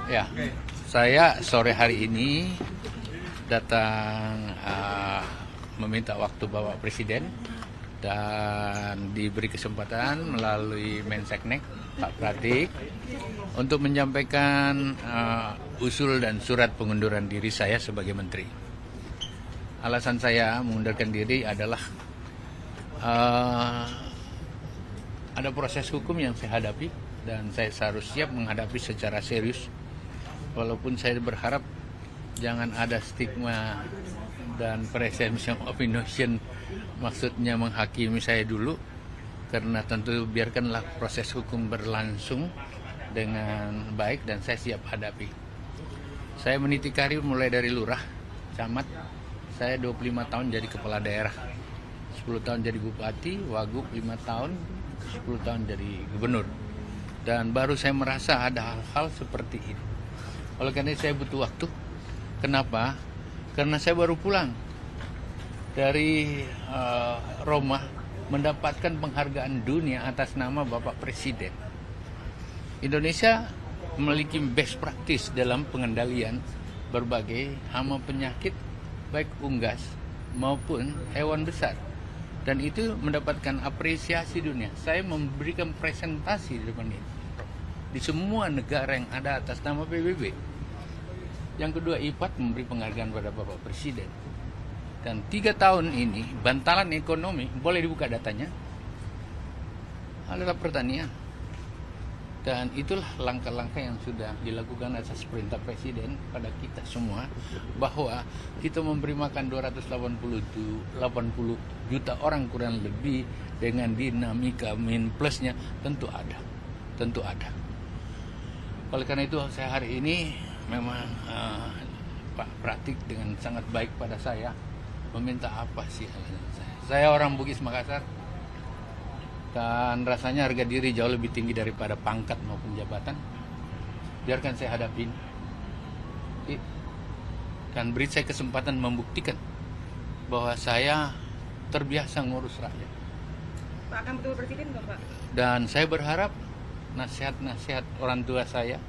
Ya, saya sore hari ini datang meminta waktu Bapak Presiden dan diberi kesempatan melalui Menseknek Pak Pratik untuk menyampaikan usul dan surat pengunduran diri saya sebagai Menteri. Alasan saya mengundurkan diri adalah ada proses hukum yang saya hadapi dan saya harus siap menghadapi secara serius. Walaupun saya berharap jangan ada stigma dan presumption of innocence, maksudnya menghakimi saya dulu, karena tentu biarkanlah proses hukum berlangsung dengan baik dan saya siap hadapi. Saya meniti karir mulai dari lurah, camat, saya 25 tahun jadi kepala daerah, 10 tahun jadi bupati, wagub 5 tahun, 10 tahun jadi gubernur. Dan baru saya merasa ada hal-hal seperti ini. Oleh karena itu saya butuh waktu. Kenapa? Karena saya baru pulang dari Roma mendapatkan penghargaan dunia atas nama Bapak Presiden. Indonesia memiliki best practice dalam pengendalian berbagai hama penyakit baik unggas maupun hewan besar. Dan itu mendapatkan apresiasi dunia. Saya memberikan presentasi di depan ini di semua negara yang ada atas nama PBB. Yang kedua, IPAT memberi penghargaan pada Bapak Presiden. Dan 3 tahun ini, bantalan ekonomi, boleh dibuka datanya, adalah pertanian. Dan itulah langkah-langkah yang sudah dilakukan atas perintah Presiden pada kita semua, bahwa kita memberi makan 280 juta orang kurang lebih dengan dinamika min plusnya, tentu ada. Oleh karena itu saya hari ini memang Pak Pratik dengan sangat baik pada saya meminta apa sih saya orang Bugis Makassar dan rasanya harga diri jauh lebih tinggi daripada pangkat maupun jabatan. Biarkan saya hadapin dan beri saya kesempatan membuktikan bahwa saya terbiasa ngurus rakyat. Pak akan betul Presiden nggak Pak? Dan saya berharap nasihat-nasihat orang tua saya,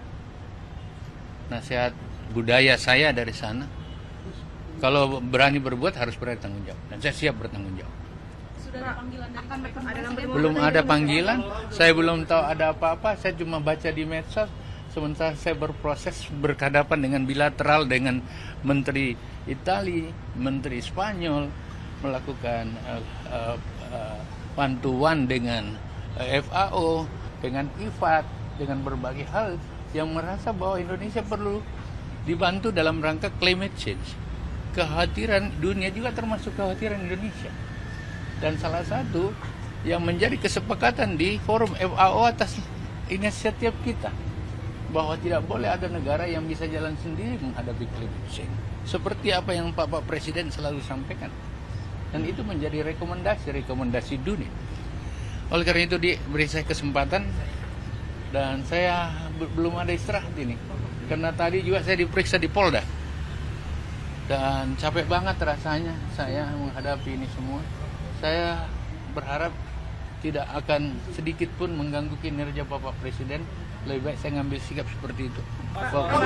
nasihat budaya saya dari sana, kalau berani berbuat harus berani tanggung jawab. Dan saya siap bertanggung jawab. Sudah ada panggilan dari Belum ada panggilan, saya belum tahu ada apa-apa. Saya cuma baca di medsos. Sementara saya berproses berhadapan dengan bilateral dengan Menteri Itali, Menteri Spanyol, melakukan one-to-one dengan FAO, dengan IFAT, dengan berbagai hal yang merasa bahwa Indonesia perlu dibantu dalam rangka climate change. Kekhawatiran dunia juga termasuk kekhawatiran Indonesia. Dan salah satu yang menjadi kesepakatan di forum FAO atas inisiatif kita, bahwa tidak boleh ada negara yang bisa jalan sendiri menghadapi climate change. Seperti apa yang Pak Presiden selalu sampaikan. Dan itu menjadi rekomendasi dunia. Oleh karena itu diberi saya kesempatan dan saya belum ada istirahat ini. Karena tadi juga saya diperiksa di Polda. Dan capek banget rasanya saya menghadapi ini semua. Saya berharap tidak akan sedikit pun mengganggu kinerja Bapak Presiden. Lebih baik saya ngambil sikap seperti itu.